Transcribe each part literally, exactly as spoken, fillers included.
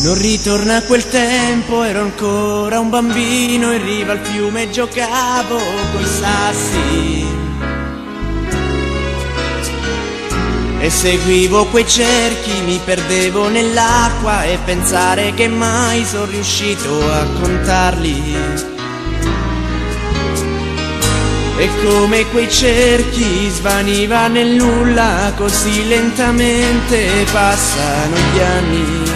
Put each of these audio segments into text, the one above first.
Non ritorna a quel tempo, ero ancora un bambino, in riva al fiume giocavo coi sassi e seguivo quei cerchi, mi perdevo nell'acqua e pensare che mai sono riuscito a contarli. E come quei cerchi svaniva nel nulla, così lentamente passano gli anni.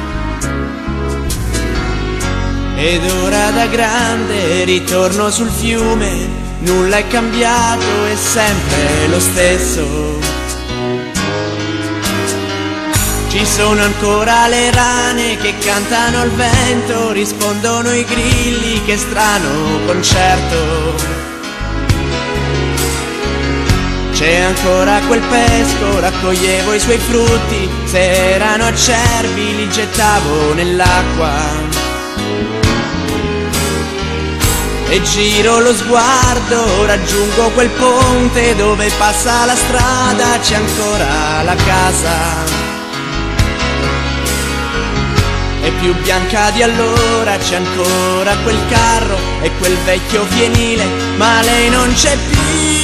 Ed ora da grande ritorno sul fiume, nulla è cambiato, è sempre lo stesso. Ci sono ancora le rane che cantano al vento, rispondono i grilli, che strano concerto. C'è ancora quel pesco, raccoglievo i suoi frutti, se erano acerbi li gettavo nell'acqua. E giro lo sguardo, raggiungo quel ponte dove passa la strada, c'è ancora la casa. È più bianca di allora, c'è ancora quel carro e quel vecchio fienile, ma lei non c'è più.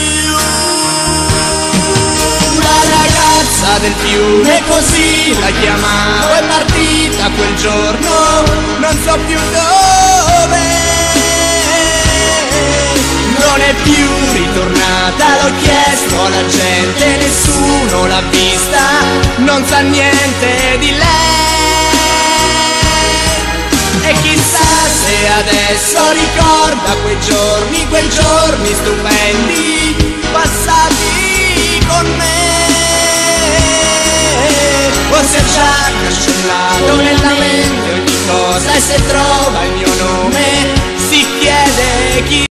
La ragazza del fiume, così la chiamavo, è partita quel giorno, non so più dove. Non è più ritornata, l'ho chiesto alla gente, nessuno l'ha vista, non sa niente di lei. E chissà se adesso ricorda quei giorni, quei giorni stupendi passati con me. O se ha già cancellato nella mente ogni cosa, e se trova il mio nome si chiede chi